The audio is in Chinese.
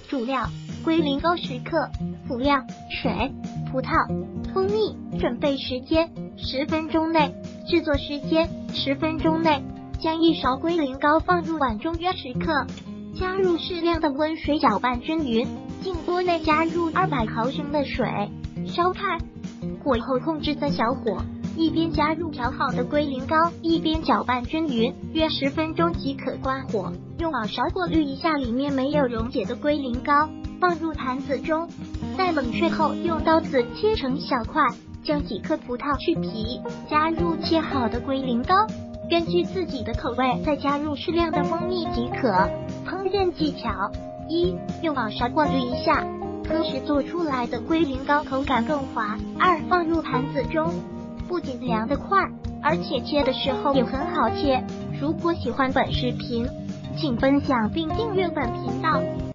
主料：龟苓膏10克，辅料：水、葡萄、蜂蜜。准备时间：10分钟内。制作时间：10分钟内。将1勺龟苓膏放入碗中约10克，加入适量的温水搅拌均匀。进锅内加入200毫升的水，烧开，火候控制在小火，一边加入调好的龟苓膏，一边搅拌均匀，约10分钟即可关火。用网勺过滤一下里面没有溶解的龟苓膏，放入盘子中。在冷却后，用刀子切成小块，将几颗葡萄去皮，加入切好的龟苓膏，根据自己的口味再加入适量的蜂蜜即可。烹饪技巧：1. 用网勺过滤一下，喝时做出来的龟苓膏口感更滑。2. 放入盘子中，不仅凉得快，而且切的时候也很好切。如果喜欢本视频，请分享并订阅本频道。